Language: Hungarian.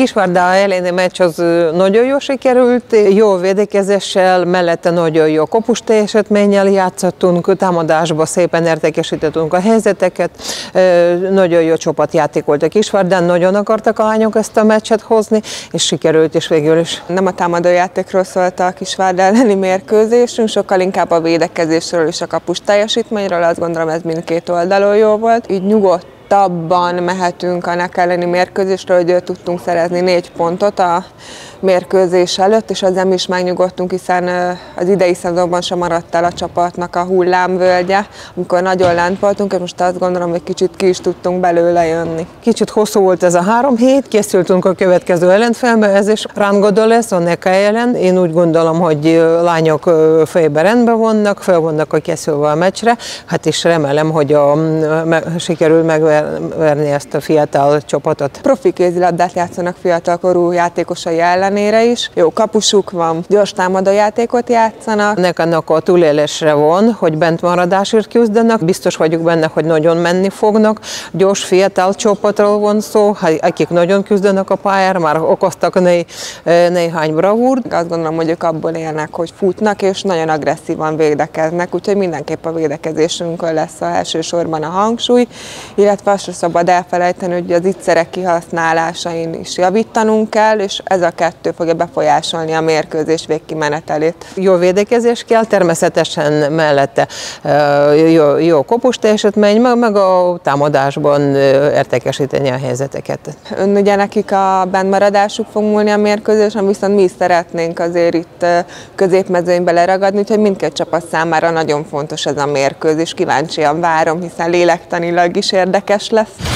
Kisvárda elleni meccs az nagyon jó sikerült, jó védekezéssel, mellette nagyon jó kapus teljesítménnyel játszottunk, támadásba szépen értékesítettünk a helyzeteket, nagyon jó csapatjáték volt a Kisvárdán, nagyon akartak a lányok ezt a meccset hozni, és sikerült is végül is. Nem a támadójátékról szólt a Kisvárda elleni mérkőzésünk, sokkal inkább a védekezésről és a kapus teljesítményről, azt gondolom ez mindkét oldalon jó volt. Így nyugodtabban mehetünk a NEK elleni mérkőzésről, hogy tudtunk szerezni 4 pontot a mérkőzés előtt, és ezzel mi is megnyugodtunk, hiszen az idei szezonban sem maradt el a csapatnak a hullámvölgye, amikor nagyon lent voltunk, és most azt gondolom, hogy kicsit ki is tudtunk belőle jönni. Kicsit hosszú volt ez a 3 hét, készültünk a következő ellenfélbe, ez is Rangoda lesz, a NEK ellen. Én úgy gondolom, hogy lányok fejben rendben vannak, fel vannak a készülve a meccsre, hát is remélem, hogy sikerül megverni ezt a fiatal csapatot. Profi kézilabdát játszanak fiatalkorú játékosai ellenére is. Jó kapusuk van, gyors támadójátékot játszanak. Nekem a túlélésre van, hogy bent maradásért küzdenek. Biztos vagyok benne, hogy nagyon menni fognak. Gyors fiatal csapatról van szó, akik nagyon küzdenek a pályára, már okoztak néhány bravúrt. Azt gondolom, hogy ők abból élnek, hogy futnak, és nagyon agresszívan védekeznek, úgyhogy mindenképp a védekezésünkön lesz elsősorban a hangsúly, illetve azt sem szabad elfelejteni, hogy az ittszerek kihasználásain is javítanunk kell, és ez a 2 fogja befolyásolni a mérkőzés végkimenetelét. Jó védekezés kell, természetesen mellette jó kapus teljesítmény, meg a támadásban értékesíteni a helyzeteket. Ugye nekik a bentmaradásuk fog múlni a mérkőzésen, viszont mi is szeretnénk azért itt középmezőnybe leragadni, úgyhogy mindkét csapat számára nagyon fontos ez a mérkőzés. Kíváncsian várom, hiszen lélektanilag is érdekes lesz.